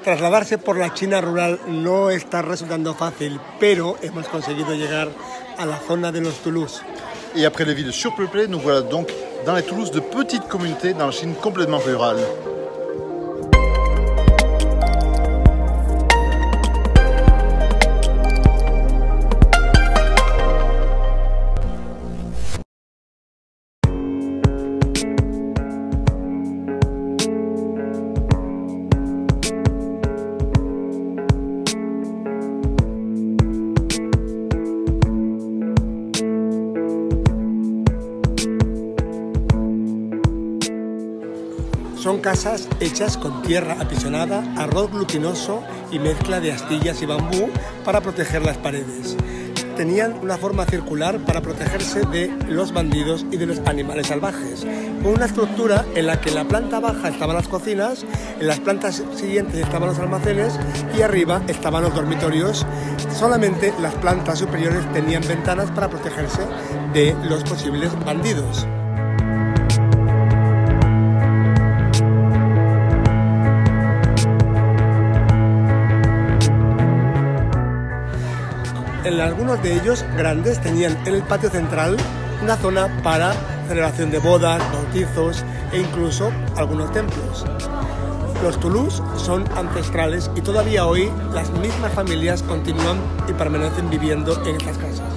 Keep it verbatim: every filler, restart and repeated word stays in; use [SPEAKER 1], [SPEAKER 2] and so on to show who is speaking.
[SPEAKER 1] Trasladarse por la China rural no está resultando fácil, pero hemos conseguido llegar a la zona de los Toulouse.
[SPEAKER 2] Et après les villes surpeuplées, nous voilà donc dans les Toulouse de petites communautés dans la Chine complètement rurale.
[SPEAKER 1] Son casas hechas con tierra apisonada, arroz glutinoso y mezcla de astillas y bambú para proteger las paredes. Tenían una forma circular para protegerse de los bandidos y de los animales salvajes, con una estructura en la que en la planta baja estaban las cocinas, en las plantas siguientes estaban los almacenes y arriba estaban los dormitorios. Solamente las plantas superiores tenían ventanas para protegerse de los posibles bandidos. En algunos de ellos, grandes, tenían en el patio central una zona para celebración de bodas, bautizos e incluso algunos templos. Los Toulouse son ancestrales y todavía hoy las mismas familias continúan y permanecen viviendo en estas casas.